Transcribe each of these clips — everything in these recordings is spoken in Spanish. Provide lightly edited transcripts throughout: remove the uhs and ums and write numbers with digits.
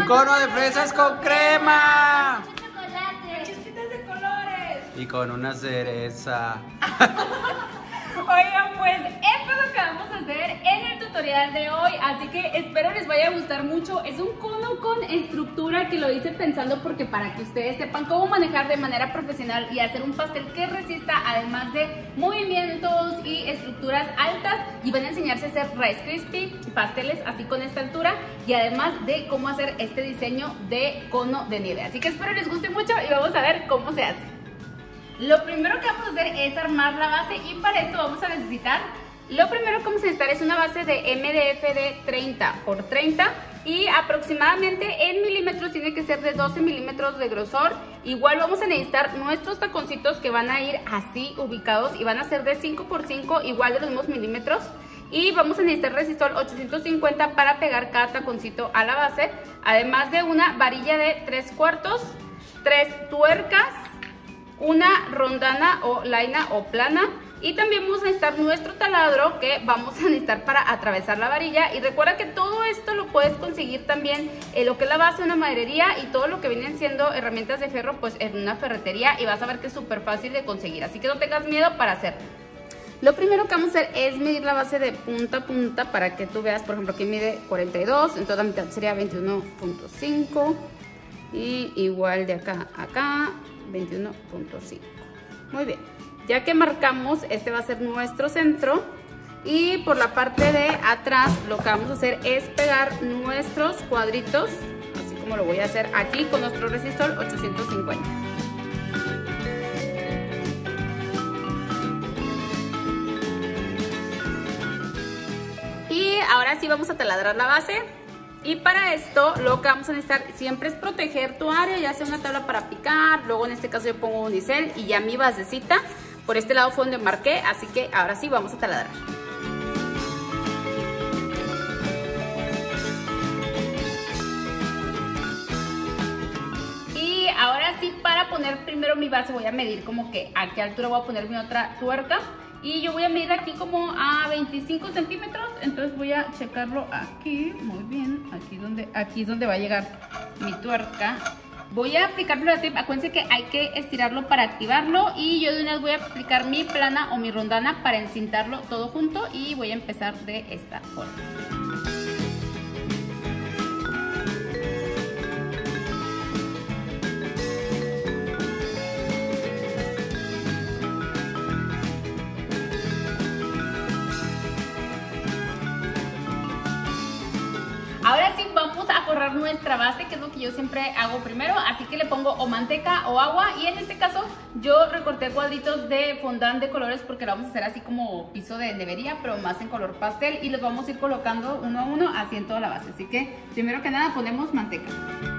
cono de fresas con crema. Chocolate. Chispitas de colores. Y con una cereza. Oigan, pues esto es lo que vamos a hacer en el tutorial de hoy, así que espero les vaya a gustar mucho. Es un cono con estructura que lo hice pensando porque para que ustedes sepan cómo manejar de manera profesional y hacer un pastel que resista, además de movimientos y estructuras altas, y van a enseñarse a hacer Rice Krispie pasteles así con esta altura, y además de cómo hacer este diseño de cono de nieve. Así que espero les guste mucho y vamos a ver cómo se hace. Lo primero que vamos a hacer es armar la base, y para esto vamos a necesitar, lo primero que vamos a necesitar es una base de MDF de 30 por 30 y aproximadamente en milímetros tiene que ser de 12 milímetros de grosor. Igual vamos a necesitar nuestros taconcitos que van a ir así ubicados y van a ser de 5 por 5, igual de los mismos milímetros. Y vamos a necesitar resistor 850 para pegar cada taconcito a la base, además de una varilla de 3/4, 3 tuercas, una rondana o laina o plana, y también vamos a necesitar nuestro taladro que vamos a necesitar para atravesar la varilla. Y recuerda que todo esto lo puedes conseguir también en lo que es la base de una maderería, y todo lo que vienen siendo herramientas de fierro pues en una ferretería, y vas a ver que es súper fácil de conseguir, así que no tengas miedo para hacerlo. Lo primero que vamos a hacer es medir la base de punta a punta para que tú veas, por ejemplo, aquí mide 42, entonces la mitad sería 21.5 y igual de acá a acá 21.5. Muy bien, ya que marcamos, este va a ser nuestro centro, y por la parte de atrás lo que vamos a hacer es pegar nuestros cuadritos, así como lo voy a hacer aquí con nuestro resistor 850. Y ahora sí vamos a taladrar la base. Y para esto lo que vamos a necesitar siempre es proteger tu área, ya sea una tabla para picar, luego en este caso yo pongo un unicel y ya mi basecita. Por este lado fue donde marqué, así que ahora sí vamos a taladrar. Y ahora sí, para poner primero mi base voy a medir como que a qué altura voy a poner mi otra tuerca. Y yo voy a medir aquí como a 25 centímetros, entonces voy a checarlo aquí, muy bien, aquí es donde va a llegar mi tuerca. Voy a aplicar tape, acuérdense que hay que estirarlo para activarlo, y yo de una vez voy a aplicar mi plana o mi rondana para encintarlo todo junto, y voy a empezar de esta forma. Ahora sí vamos a forrar nuestra base, que es lo que yo siempre hago primero, así que le pongo o manteca o agua, y en este caso yo recorté cuadritos de fondant de colores porque lo vamos a hacer así como piso de nevería, pero más en color pastel, y los vamos a ir colocando uno a uno así en toda la base. Así que primero que nada ponemos manteca.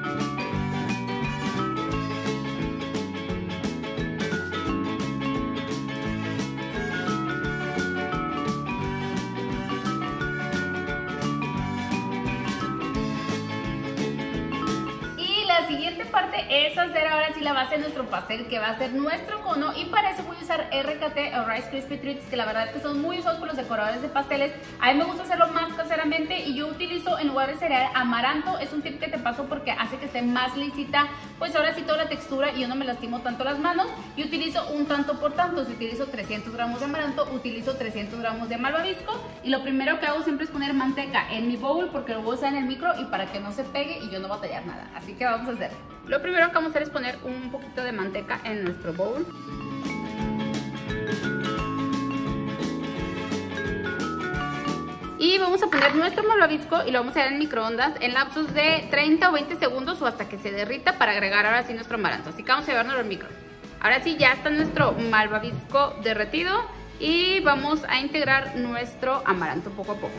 La siguiente parte es hacer ahora sí la base de nuestro pastel, que va a ser nuestro cono, y para eso voy a usar RKT o Rice Krispie Treats, que la verdad es que son muy usados por los decoradores de pasteles. A mí me gusta hacerlo más caseramente, y yo utilizo en lugar de cereal amaranto. Es un tip que te paso porque hace que esté más lisita, pues ahora sí toda la textura, y yo no me lastimo tanto las manos. Y utilizo un tanto por tanto, si utilizo 300 gramos de amaranto, utilizo 300 gramos de malvavisco, y lo primero que hago siempre es poner manteca en mi bowl porque lo voy a usar en el micro y para que no se pegue y yo no batallar nada. Así que vamos a hacer. Lo primero que vamos a hacer es poner un poquito de manteca en nuestro bowl. Y vamos a poner nuestro malvavisco y lo vamos a dejar en microondas en lapsos de 30 o 20 segundos o hasta que se derrita, para agregar ahora sí nuestro amaranto. Así que vamos a llevarnos al micro. Ahora sí ya está nuestro malvavisco derretido, y vamos a integrar nuestro amaranto poco a poco.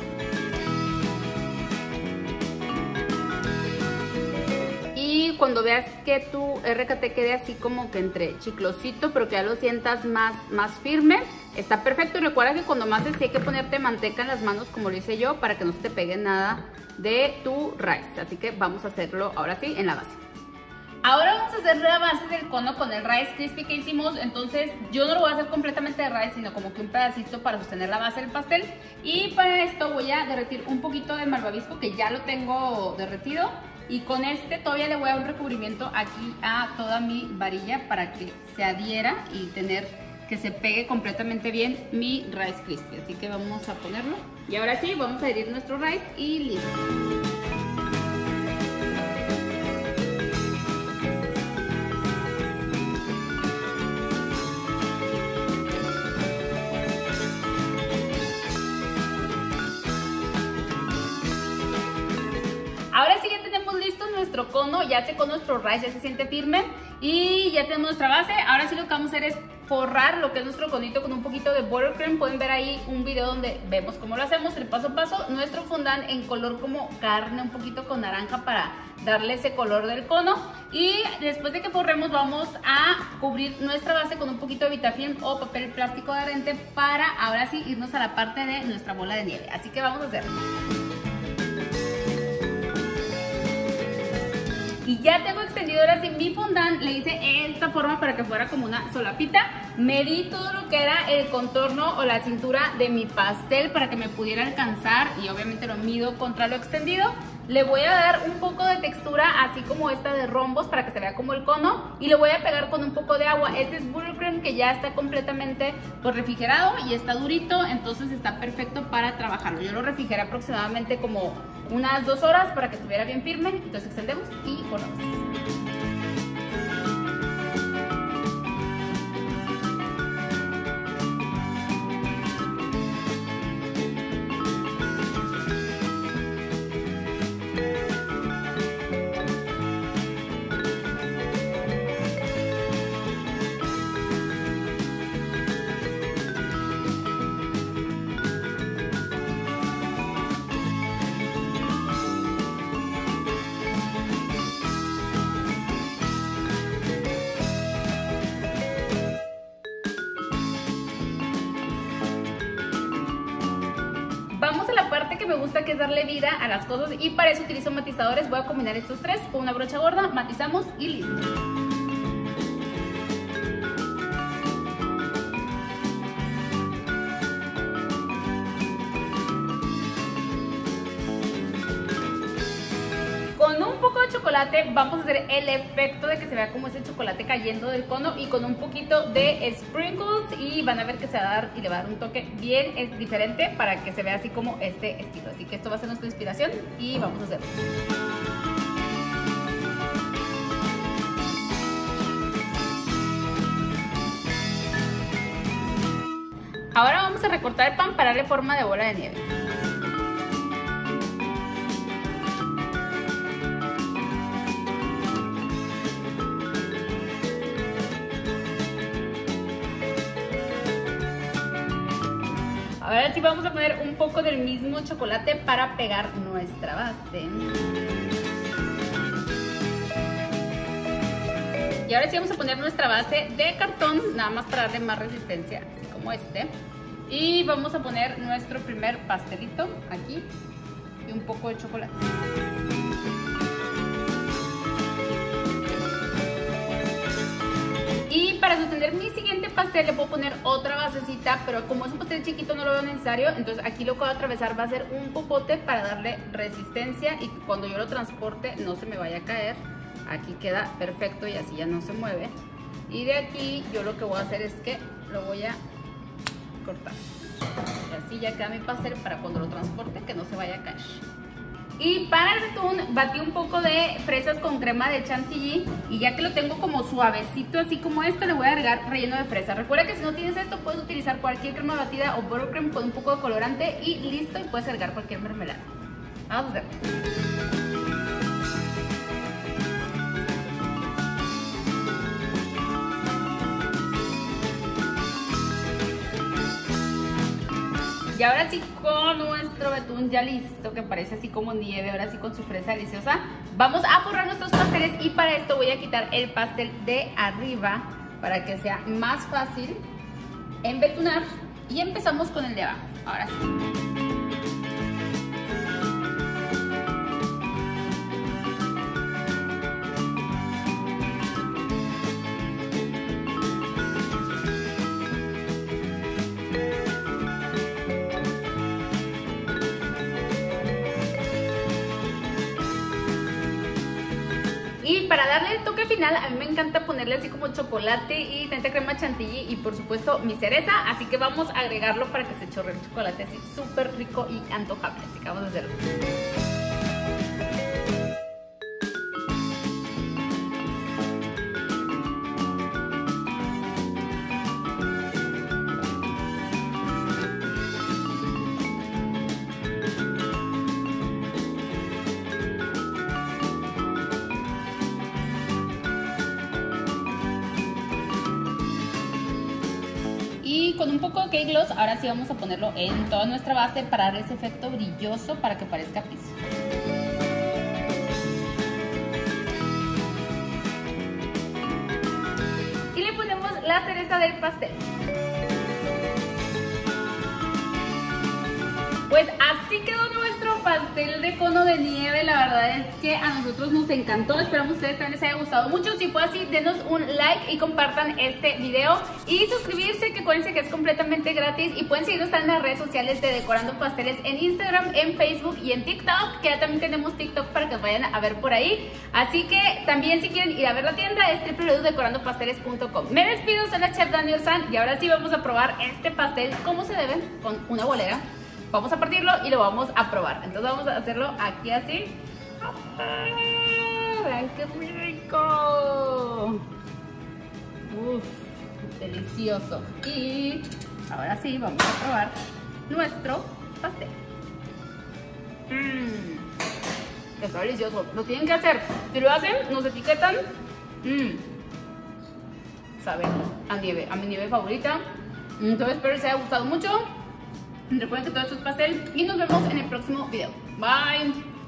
Y cuando veas que tu RKT quede así como que entre chiclosito, pero que ya lo sientas más firme, está perfecto. Y recuerda que cuando más sí hay que ponerte manteca en las manos, como lo hice yo, para que no se te pegue nada de tu rice. Así que vamos a hacerlo ahora sí en la base. Ahora vamos a hacer la base del cono con el Rice Krispie que hicimos. Entonces yo no lo voy a hacer completamente de rice, sino como que un pedacito para sostener la base del pastel. Y para esto voy a derretir un poquito de malvavisco, que ya lo tengo derretido. Y con este todavía le voy a dar un recubrimiento aquí a toda mi varilla para que se adhiera y tener que se pegue completamente bien mi Rice Krispies. Así que vamos a ponerlo. Y ahora sí, vamos a adherir nuestro rice y listo. Ahora sí ya tenemos listo nuestro cono, ya secó nuestro rice, ya se siente firme y ya tenemos nuestra base. Ahora sí lo que vamos a hacer es forrar lo que es nuestro conito con un poquito de buttercream. Pueden ver ahí un video donde vemos cómo lo hacemos, el paso a paso. Nuestro fondant en color como carne, un poquito con naranja para darle ese color del cono. Y después de que forremos vamos a cubrir nuestra base con un poquito de Vitafilm o papel plástico adherente para ahora sí irnos a la parte de nuestra bola de nieve. Así que vamos a hacerlo. Y ya tengo extendido ahora sí mi fondant, le hice esta forma para que fuera como una solapita. Medí todo lo que era el contorno o la cintura de mi pastel para que me pudiera alcanzar y obviamente lo mido contra lo extendido. Le voy a dar un poco de textura así como esta de rombos para que se vea como el cono y lo voy a pegar con un poco de agua. Este es buttercream que ya está completamente refrigerado y está durito, entonces está perfecto para trabajarlo. Yo lo refrigeré aproximadamente como unas 2 horas para que estuviera bien firme. Entonces extendemos y forramos. Vamos a la parte que me gusta, que es darle vida a las cosas, y para eso utilizo matizadores. Voy a combinar estos tres con una brocha gorda, matizamos y listo. Con un poco de chocolate vamos a hacer el efecto de que se vea como ese chocolate cayendo del cono, y con un poquito de sprinkles, y van a ver que se va a dar y le va a dar un toque bien diferente para que se vea así como este estilo. Así que esto va a ser nuestra inspiración y vamos a hacerlo. Ahora vamos a recortar el pan para darle forma de bola de nieve. Ahora sí vamos a poner un poco del mismo chocolate para pegar nuestra base. Y ahora sí vamos a poner nuestra base de cartón, nada más para darle más resistencia, así como este. Y vamos a poner nuestro primer pastelito aquí y un poco de chocolate. Y para sostener mi siguiente pastel le puedo poner otra basecita, pero como es un pastel chiquito no lo veo necesario, entonces aquí lo que voy a atravesar va a ser un popote para darle resistencia y que cuando yo lo transporte no se me vaya a caer. Aquí queda perfecto y así ya no se mueve. Y de aquí yo lo que voy a hacer es que lo voy a cortar. Y así ya queda mi pastel para cuando lo transporte que no se vaya a caer. Y para el betún batí un poco de fresas con crema de chantilly, y ya que lo tengo como suavecito así como este, le voy a agregar relleno de fresa. Recuerda que si no tienes esto puedes utilizar cualquier crema batida o buttercream con un poco de colorante y listo, y puedes agregar cualquier mermelada. Vamos a hacerlo. Y ahora sí, con nuestro betún ya listo, que parece así como nieve, ahora sí con su fresa deliciosa, vamos a forrar nuestros pasteles, y para esto voy a quitar el pastel de arriba para que sea más fácil embetunar, y empezamos con el de abajo. Ahora sí. final a mí me encanta ponerle así como chocolate y tanta crema chantilly y por supuesto mi cereza, así que vamos a agregarlo para que se chorre el chocolate así súper rico y antojable, así que vamos a hacerlo. Y con un poco de cake gloss, ahora sí vamos a ponerlo en toda nuestra base para dar ese efecto brilloso para que parezca piso. Y le ponemos la cereza del pastel. Pues así quedó nuestro pastel de cono de nieve. La verdad es que a nosotros nos encantó. Esperamos que a ustedes también les haya gustado mucho. Si fue así, denos un like y compartan este video. Y suscribirse, que acuérdense que es completamente gratis. Y pueden seguirnos en las redes sociales de Decorando Pasteles en Instagram, en Facebook y en TikTok. Que ya también tenemos TikTok para que os vayan a ver por ahí. Así que también si quieren ir a ver la tienda es www.decorandopasteles.com. Me despido, soy la chef Dani Orzán. Y ahora sí vamos a probar este pastel como se debe, con una bolera. Vamos a partirlo y lo vamos a probar. Entonces vamos a hacerlo aquí así. ¡Vean qué rico! Uf, delicioso. Y ahora sí vamos a probar nuestro pastel. Está delicioso. Lo tienen que hacer. Si lo hacen, nos etiquetan. Sabe a nieve, a mi nieve favorita. Entonces espero les haya gustado mucho. Recuerden que todo esto es pastel y nos vemos en el próximo video. Bye.